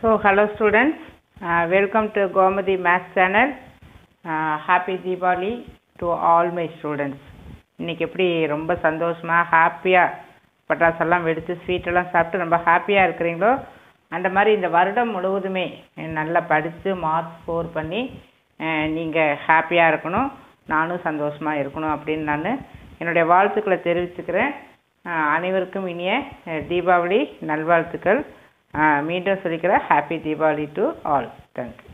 So, hello students, welcome to Gomadi Maths channel. Happy Diwali to all my students. இன்னைக்கு எப்படி ரொம்ப சந்தோஷமா ஹாப்பியா பட்டாசெல்லாம் வெடித்து ஸ்வீட் எல்லாம் சாப்பிட்டு ரொம்ப ஹாப்பியா இருக்கிறீங்களோ அந்த மாதிரி இந்த வருடம் முழுவதுமே நல்லா படித்து மார்க்ஸ் ஸ்கோர் பண்ணி நீங்க ஹாப்பியா இருக்கணும், நானும் சந்தோஷமா இருக்கணும் அப்படின்னு நான் என்னுடைய வாழ்த்துக்களை தெரிவிச்சுக்கிறேன். அனைவருக்கும் இனிய தீபாவளி நல்வாழ்த்துக்கள். மீண்டும் சொல்லிக்கிறேன், happy Deepavali to all. Thank you.